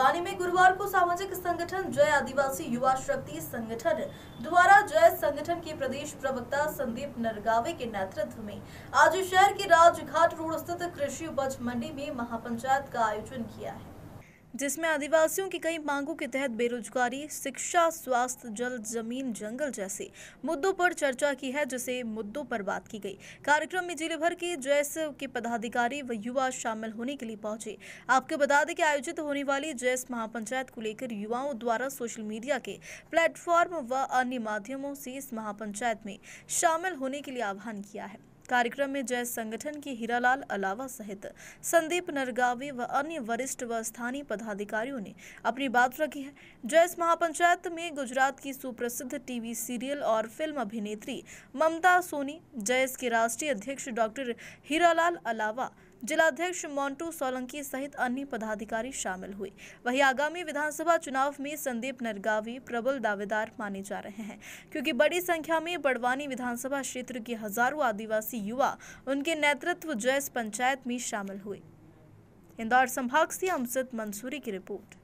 बड़वानी में गुरुवार को सामाजिक संगठन जय आदिवासी युवा शक्ति संगठन द्वारा जय संगठन के प्रदेश प्रवक्ता संदीप नरगावे के नेतृत्व में आज शहर के राजघाट रोड स्थित कृषि उपज मंडी में महापंचायत का आयोजन किया है, जिसमें आदिवासियों की कई मांगों के तहत बेरोजगारी, शिक्षा, स्वास्थ्य, जल, जमीन, जंगल जैसे मुद्दों पर चर्चा की है, जिसे मुद्दों पर बात की गई। कार्यक्रम में जिले भर के जैस के पदाधिकारी व युवा शामिल होने के लिए पहुंचे। आपको बता दें कि आयोजित होने वाली जैस महापंचायत को लेकर युवाओं द्वारा सोशल मीडिया के प्लेटफॉर्म व अन्य माध्यमों से इस महापंचायत में शामिल होने के लिए आह्वान किया है। कार्यक्रम में जय संगठन के हीरालाल अलावा सहित संदीप नरगावे व अन्य वरिष्ठ व स्थानीय पदाधिकारियों ने अपनी बात रखी है। जयस महापंचायत में गुजरात की सुप्रसिद्ध टीवी सीरियल और फिल्म अभिनेत्री ममता सोनी, जयस के राष्ट्रीय अध्यक्ष डॉक्टर हीरालाल अलावा, जिलाध्यक्ष मोंटू सोलंकी सहित अन्य पदाधिकारी शामिल हुए। वहीं आगामी विधानसभा चुनाव में संदीप नरगावी प्रबल दावेदार माने जा रहे हैं, क्योंकि बड़ी संख्या में बड़वानी विधानसभा क्षेत्र के हजारों आदिवासी युवा उनके नेतृत्व जैस पंचायत में शामिल हुए। इंदौर संभाग से अमजद मंसूरी की रिपोर्ट।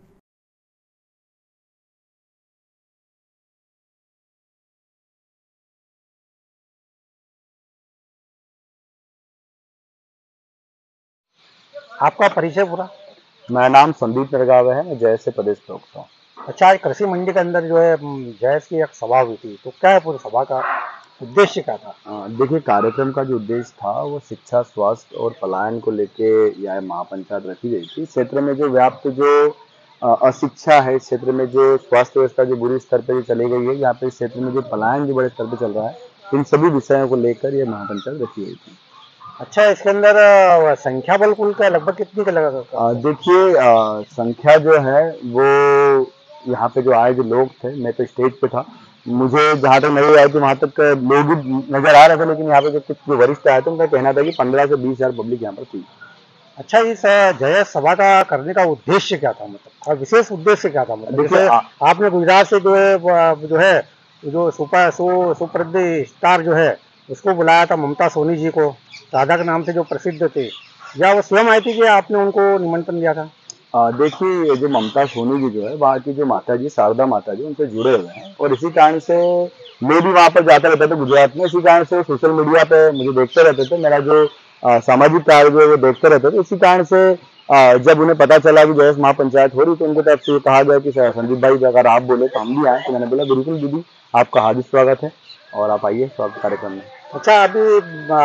आपका परिचय पूरा? मेरा नाम संदीप नरगावे है, मैं जयस से प्रदेश प्रवक्ता हूँ। अच्छा, आज कृषि मंडी के अंदर जो है जयस की एक सभा हुई थी, तो क्या है पूरी सभा का उद्देश्य क्या था? देखिए, कार्यक्रम का जो उद्देश्य था वो शिक्षा, स्वास्थ्य और पलायन को लेके यह महापंचायत रखी गई थी। क्षेत्र में जो व्याप्त जो अशिक्षा है, इस क्षेत्र में जो स्वास्थ्य व्यवस्था जो बुरी स्तर पर चली गई है, यहाँ पे इस क्षेत्र में जो पलायन जो बड़े स्तर पर चल रहा है, इन सभी विषयों को लेकर यह महापंचायत रखी गई थी। अच्छा, इसके अंदर संख्या बल कुल का लगभग कितनी का लगा? देखिए, संख्या जो है वो यहाँ पे जो आए जो लोग थे, मैं तो स्टेज पे था, मुझे जहाँ तक नजर आए थे वहाँ तक लोग ही नजर आ रहे थे, लेकिन यहाँ पे जो कुछ जो वरिष्ठ आए थे उनका कहना था कि 15 से 20 हजार पब्लिक यहाँ पर थी। अच्छा, इस जय सभा का करने का उद्देश्य क्या था, मतलब और विशेष उद्देश्य क्या था? मतलब देखिए, आपने गुजरात से जो सुप्रसिद्ध स्टार जो है उसको बुलाया था, ममता सोनी जी को, राधा के नाम से जो प्रसिद्ध थे, या वो स्वयं आई थी कि आपने उनको निमंत्रण दिया था? देखिए, जो ममता सोनी जी जो है, वहाँ की जो माता जी, शारदा माता जी, उनसे जुड़े हुए हैं, और इसी कारण से मैं भी वहाँ पर जाता रहता था गुजरात में। इसी कारण से सोशल मीडिया पे मुझे देखते रहते थे, मेरा जो सामाजिक कार्य जो है वो देखते रहते थे। इसी कारण से जब उन्हें पता चला कि जयस महापंचायत हो रही, तो उनको तरफ से ये कहा गया कि संदीप भाई अगर आप बोले तो हम भी आए। तो मैंने बोला बिल्कुल दीदी, आपका हार्दिक स्वागत है और आप आइए स्वागत कार्यक्रम में। अच्छा, अभी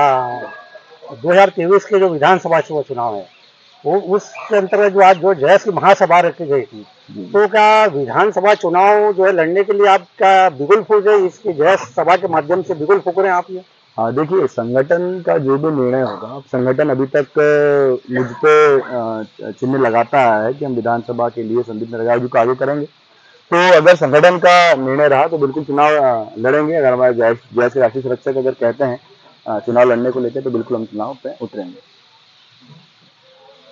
2023 के जो विधानसभा चुनाव है, वो उसके अंतर्गत जो आज जो जयस की महासभा रखी गई थी, तो क्या विधानसभा चुनाव जो है लड़ने के लिए आप क्या बिगुल फूक रहे, इसकी जयस सभा के माध्यम से बिगुल फूक रहे हैं आप? ये देखिए, संगठन का जो भी निर्णय होगा, संगठन अभी तक मुझ पे चिन्ह लगाता है कि हम विधानसभा के लिए संदीप नरगावे जी को आगे करेंगे। तो अगर संगठन का निर्णय रहा तो बिल्कुल चुनाव लड़ेंगे। अगर हमारे जयस के राष्ट्रीय सुरक्षक अगर कहते हैं चुनाव लड़ने को लेकर, तो बिल्कुल हम चुनाव पे उतरेंगे।